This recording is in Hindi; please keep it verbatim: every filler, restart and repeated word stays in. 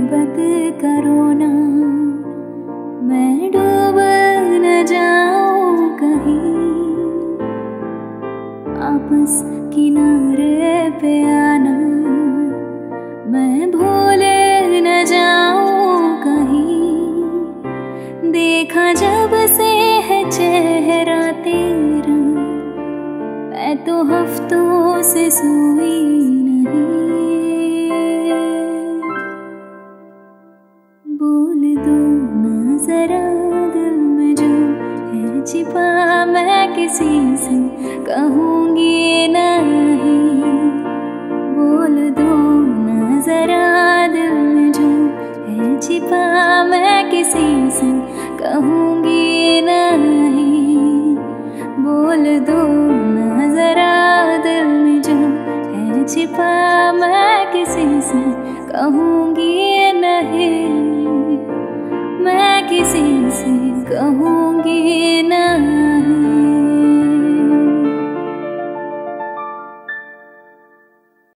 मोहब्बत करो ना, मैं डूब न जाऊं कहीं। आपस किनारे पे आना, मैं भूल न जाऊं कहीं। देखा जब से है चेहरा तेरा, मैं तो हफ्तों से सोई नहीं। बोल दो ना जरा दिल में जो है छिपा, मैं किसी से कहूँगी नहीं। बोल दो ना जरा दिल में जो है छिपा, मैं किसी से कहूँगी नहीं। बोल दो ना जरा दिल में जो है छिपा, मैं किसी से कहूँगी नहीं। मैं किसी से कहूँगी नहीं।